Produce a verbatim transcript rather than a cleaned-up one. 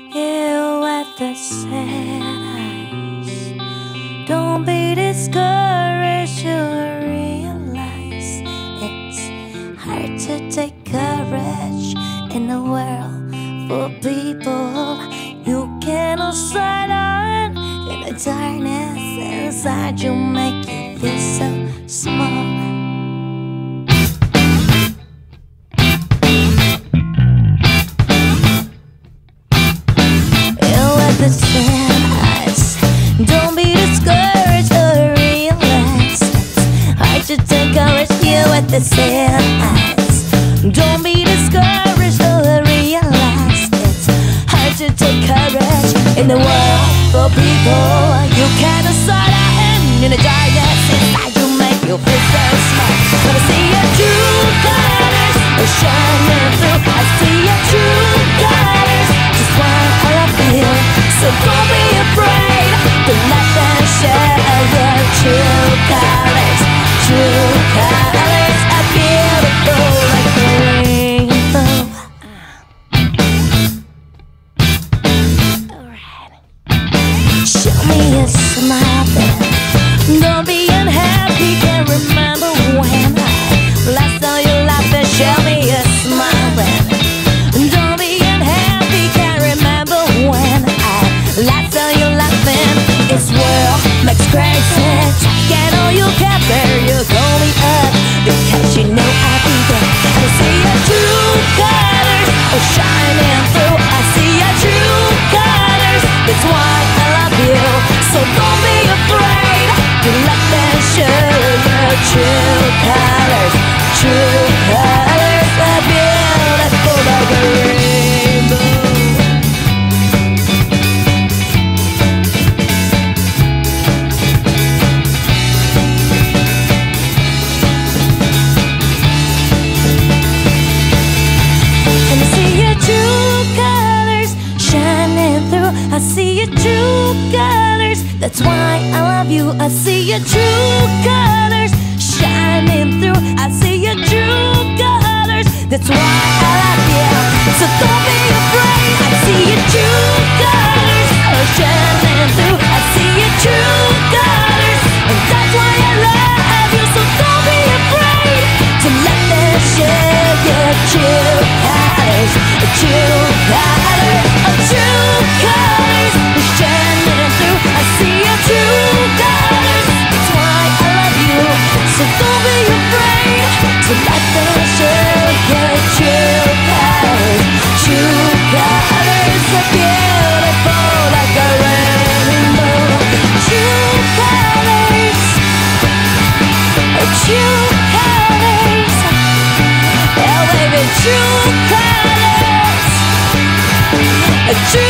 You with the sad eyes. Don't be discouraged, you'll realize it's hard to take courage in a world full of people you cannot sight on. In the darkness inside you make you feel so small. The sad eyes. Don't be discouraged or relax. It's hard to take courage here with the sad eyes. Don't be discouraged or relax. It's hard to take courage in the world for people you can't decide on. In the darkness inside you make you feel so small. But I see your true colors are shining through. I see your true colors. Just want all I feel. So don't be afraid to let them show your true colors. True colors are beautiful like the rainbow. Alright. Show me a smile then. Don't be unhappy, can't remember when I last saw you laughing. Show me a smile then. Don't be unhappy, can't remember when last saw you laughing. This world makes crazy. Get all you can bear. You call me up because you know I'll be there. I see your true colors are shining through. I see your true colors. That's why I love you. So don't be afraid to let them show your true colors. True colors are beautiful like a rainbow. I see your true colors, that's why I love you. I see your true colors shining through. I see your true colors, that's why I love you. So don't be afraid. I see your true colors shining through. I see your true colors, and that's why I love you. So don't be afraid to let them show your true colors. True colors, oh true colors shining through. I see your true colors. That's why I love you. So don't be afraid to let them show your true colors. True colors are beautiful like a rainbow. True colors, oh true colors, oh baby, true colors. True